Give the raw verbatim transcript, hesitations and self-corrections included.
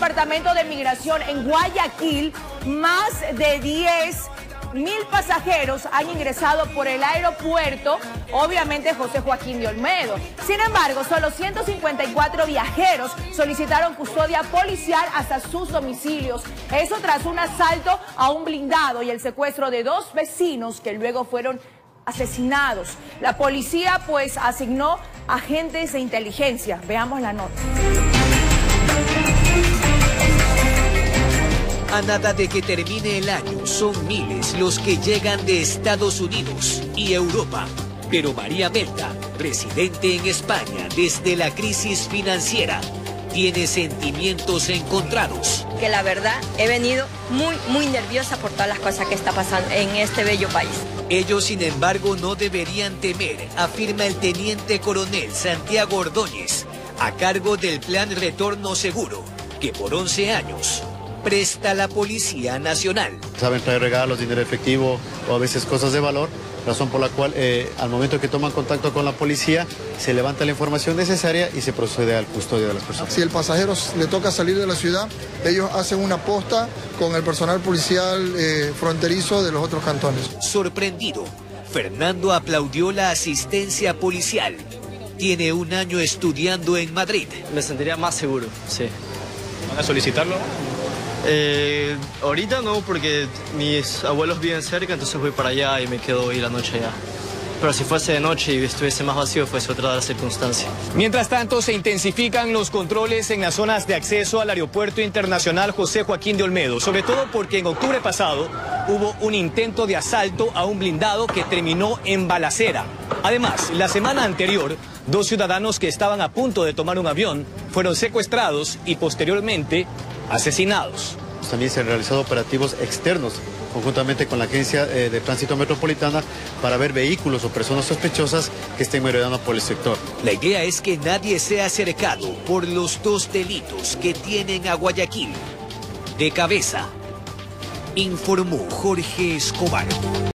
Departamento de Migración en Guayaquil, más de diez mil pasajeros han ingresado por el aeropuerto, obviamente José Joaquín de Olmedo. Sin embargo, solo ciento cincuenta y cuatro viajeros solicitaron custodia policial hasta sus domicilios. Eso tras un asalto a un blindado y el secuestro de dos vecinos que luego fueron asesinados. La policía pues asignó agentes de inteligencia. Veamos la nota. A nada de que termine el año, son miles los que llegan de Estados Unidos y Europa. Pero María Melda, residente en España desde la crisis financiera, tiene sentimientos encontrados. Que la verdad he venido muy, muy nerviosa por todas las cosas que está pasando en este bello país. Ellos, sin embargo, no deberían temer, afirma el teniente coronel Santiago Ordóñez, a cargo del Plan Retorno Seguro, que por once años presta la Policía Nacional. Saben traer regalos, dinero efectivo o a veces cosas de valor, razón por la cual eh, al momento que toman contacto con la policía se levanta la información necesaria y se procede al custodio de las personas. Si el pasajero le toca salir de la ciudad, ellos hacen una posta con el personal policial eh, fronterizo de los otros cantones. Sorprendido, Fernando aplaudió la asistencia policial. Tiene un año estudiando en Madrid. Me sentiría más seguro, sí. ¿Van a solicitarlo? Eh, ahorita no, porque mis abuelos viven cerca, entonces voy para allá y me quedo hoy la noche allá. Pero si fuese de noche y estuviese más vacío, fuese otra de las circunstancias. Mientras tanto, se intensifican los controles en las zonas de acceso al Aeropuerto Internacional José Joaquín de Olmedo, sobre todo porque en octubre pasado hubo un intento de asalto a un blindado que terminó en balacera. Además, la semana anterior, dos ciudadanos que estaban a punto de tomar un avión fueron secuestrados y posteriormente asesinados. También se han realizado operativos externos conjuntamente con la Agencia eh, de Tránsito Metropolitana para ver vehículos o personas sospechosas que estén merodeando por el sector. La idea es que nadie sea cercado por los dos delitos que tienen a Guayaquil de cabeza, informó Jorge Escobar.